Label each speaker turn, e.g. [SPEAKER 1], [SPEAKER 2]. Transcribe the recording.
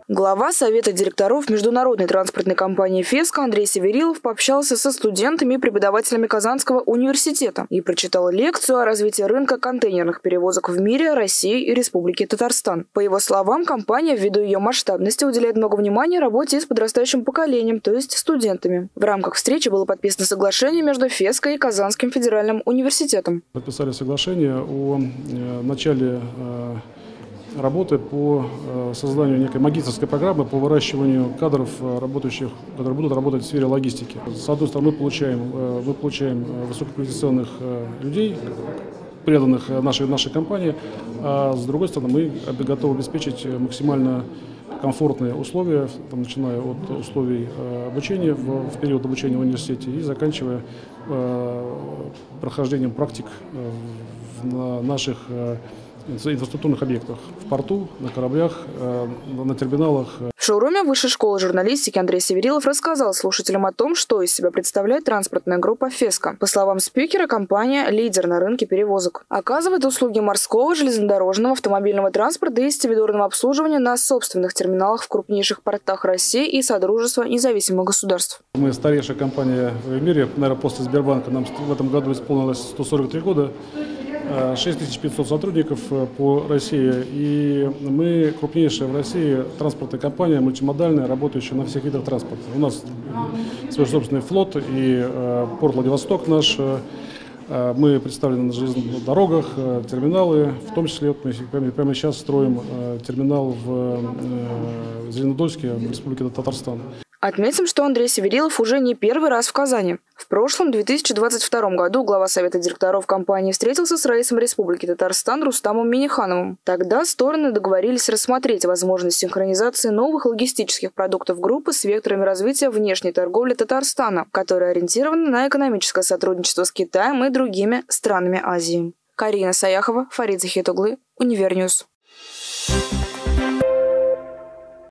[SPEAKER 1] Глава Совета директоров международной транспортной компании «Феска» Андрей Северилов пообщался со студентами и преподавателями Казанского университета и прочитал лекцию о развитии рынка контейнерных перевозок в мире, России и Республике Татарстан. По его словам, компания, ввиду ее масштабности, уделяет много внимания работе с подрастающим поколением, то есть студентами. В рамках встречи было подписано соглашение между «Феской» и Казанским федеральным университетом.
[SPEAKER 2] Подписали соглашение о начале работы по созданию некой магистерской программы по выращиванию кадров, которые будут работать в сфере логистики. С одной стороны, мы получаем высококвалифицированных людей, преданных нашей компании, а с другой стороны, мы готовы обеспечить максимально комфортные условия, начиная от условий обучения в период обучения в университете и заканчивая прохождением практик на наших инфраструктурных объектах в порту, на кораблях, на терминалах.
[SPEAKER 1] В шоуруме Высшей школы журналистики Андрей Северилов рассказал слушателям о том, что из себя представляет транспортная группа «Феска». По словам спикера, компания – лидер на рынке перевозок. Оказывает услуги морского, железнодорожного, автомобильного транспорта и стивидорного обслуживания на собственных терминалах в крупнейших портах России и Содружества независимых государств.
[SPEAKER 2] Мы старейшая компания в мире, наверное, после Сбербанка. Нам в этом году исполнилось 143 года. 6500 сотрудников по России, и мы крупнейшая в России транспортная компания, мультимодальная, работающая на всех видах транспорта. У нас свой собственный флот и порт Владивосток наш. Мы представлены на железных дорогах, терминалы, в том числе мы прямо сейчас строим терминал в Зеленодольске, в Республике Татарстан.
[SPEAKER 1] Отметим, что Андрей Северилов уже не первый раз в Казани. В прошлом, 2022 году, глава Совета директоров компании встретился с раисом Республики Татарстан Рустамом Миннихановым. Тогда стороны договорились рассмотреть возможность синхронизации новых логистических продуктов группы с векторами развития внешней торговли Татарстана, которая ориентирована на экономическое сотрудничество с Китаем и другими странами Азии. Карина Саяхова, Фарид Захитуглы, Универньюз.